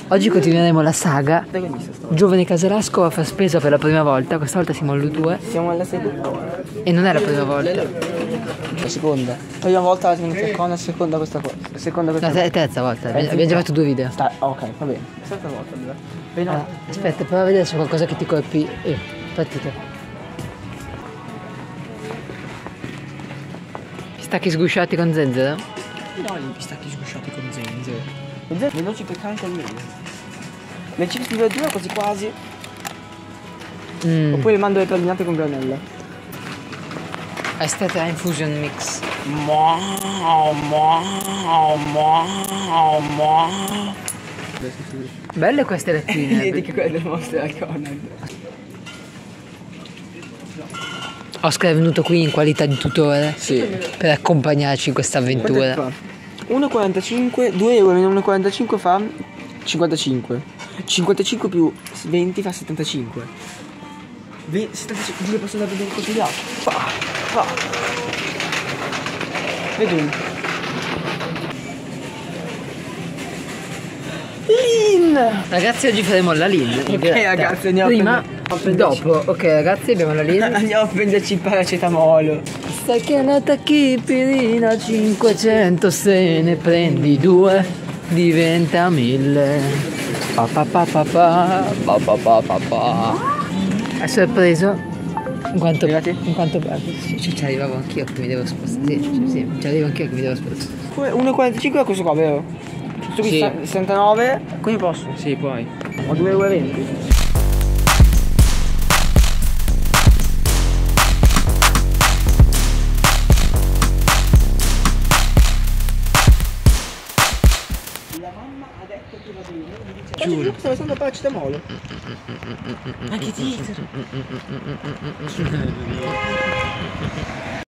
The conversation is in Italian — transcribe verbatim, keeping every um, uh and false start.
Oggi continueremo la saga. Giovane Casalasco va a far spesa per la prima volta. Questa volta siamo all'U due. Siamo alla seconda. E non è la prima volta. La seconda. La prima volta la seconda, la seconda questa qua. La seconda questa No, è la terza volta. Abbiamo abbiamo già fatto due video. Sta, ok, va bene. La terza volta allora. Bene, Ah, aspetta, prova a vedere se c'è qualcosa che ti colpì. Eh, partita. Pistacchi sgusciati con zenzero? no, gli pistacchi sgusciati con zenzero. Veloci per anche al meglio. Le chips di verdura quasi quasi. Mm. Oppure le mandorle pralinate con granella. Aspetta, infusion mix. Belle queste lattine. Vedi che quelle mostre al Conad. Oscar è venuto qui in qualità di tutore. Sì. Per accompagnarci in questa avventura. uno e quarantacinque, due euro meno uno e quarantacinque fa cinquantacinque. cinquantacinque più venti fa settantacinque. Ve- settantacinque, giuro posso andare a vedere così là. Fa, fa. Vedo uno. Lin! Ragazzi, oggi faremo la Lin. Ok ragazzi, andiamo Prima, a prendere- dopo. Ok ragazzi, abbiamo la Lin. Andiamo a prenderci il paracetamolo. Sai che è nata Chipirina cinquecento, se ne prendi due diventa mille. Pa pa pa pa pa pa pa pa pa pa. È sorpreso? In quanto, Arrivati? in quanto ci, ci arrivavo anch'io che mi devo spostare. Sì, sì, sì, ci arrivo anch'io che mi devo spostare. uno e quarantacinque è questo qua, vero? Questo qui Sì. sessantanove, quindi posso? Sì, puoi. Ho due euro e venti. La mamma ha detto che va bene, mi dice giuro, stavo usando il paracetamolo. Anche ti